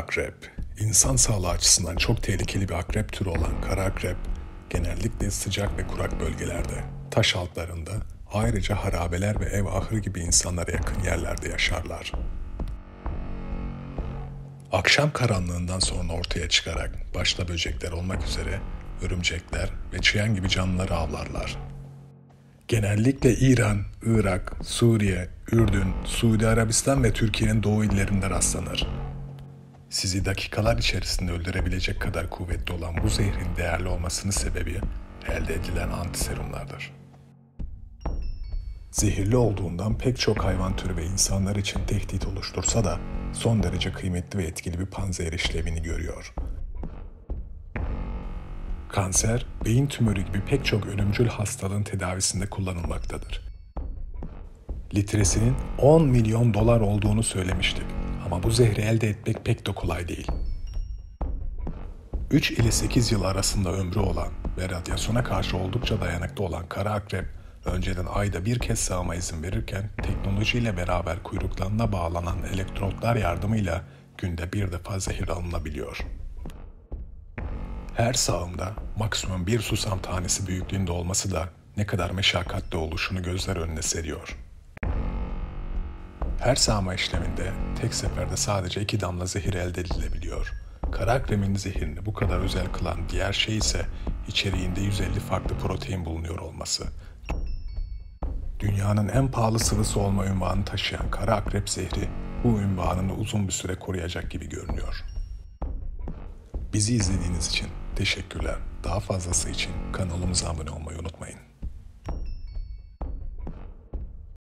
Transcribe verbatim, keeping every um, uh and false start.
akrep, insan sağlığı açısından çok tehlikeli bir akrep türü olan kara akrep, genellikle sıcak ve kurak bölgelerde, taş altlarında, ayrıca harabeler ve ev ahırı gibi insanlara yakın yerlerde yaşarlar. Akşam karanlığından sonra ortaya çıkarak, başta böcekler olmak üzere, örümcekler ve çıyan gibi canlıları avlarlar. Genellikle İran, Irak, Suriye, Ürdün, Suudi Arabistan ve Türkiye'nin doğu illerinde rastlanır. Sizi dakikalar içerisinde öldürebilecek kadar kuvvetli olan bu zehrin değerli olmasının sebebi elde edilen antiserumlardır. Zehirli olduğundan pek çok hayvan türü ve insanlar için tehdit oluştursa da son derece kıymetli ve etkili bir panzehir işlevini görüyor. Kanser, beyin tümörü gibi pek çok ölümcül hastalığın tedavisinde kullanılmaktadır. Litresinin on milyon dolar olduğunu söylemiştik ama bu zehri elde etmek pek de kolay değil. üç ile sekiz yıl arasında ömrü olan ve radyasyona karşı oldukça dayanıklı olan kara akrep, önceden ayda bir kez sağıma izin verirken teknolojiyle beraber kuyruklarına bağlanan elektrotlar yardımıyla günde bir defa zehir alınabiliyor. Her sağımda maksimum bir susam tanesi büyüklüğünde olması da ne kadar meşakkatli oluşunu gözler önüne seriyor. Her sağma işleminde tek seferde sadece iki damla zehir elde edilebiliyor. Kara akrepin zehirini bu kadar özel kılan diğer şey ise içeriğinde yüz elli farklı protein bulunuyor olması. Dünyanın en pahalı sıvısı olma unvanını taşıyan kara akrep zehri bu unvanını uzun bir süre koruyacak gibi görünüyor. Bizi izlediğiniz için teşekkürler. Daha fazlası için kanalımıza abone olmayı unutmayın.